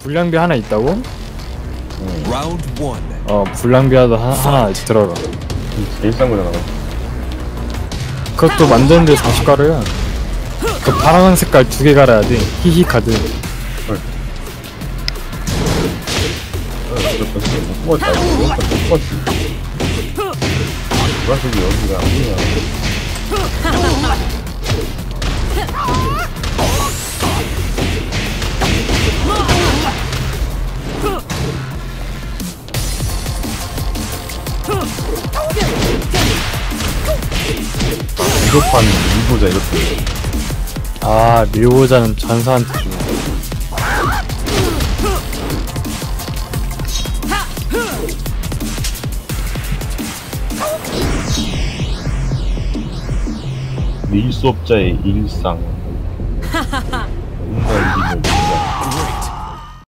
불량배 하나 있다고? Round 1. 불량배도 하나 들어가. 제일 싼 거잖아. 그것도 만드는데 40가루야. 그 파란 색깔 2개 갈아야 돼. 히히 카드. 못 뽑았다. 못 뽑았지. 보라색이 여기가 아니야. 무조건 밀보자 이렇게. 아, 밀고자는 전사한테 주고. 밀수업자의 일상.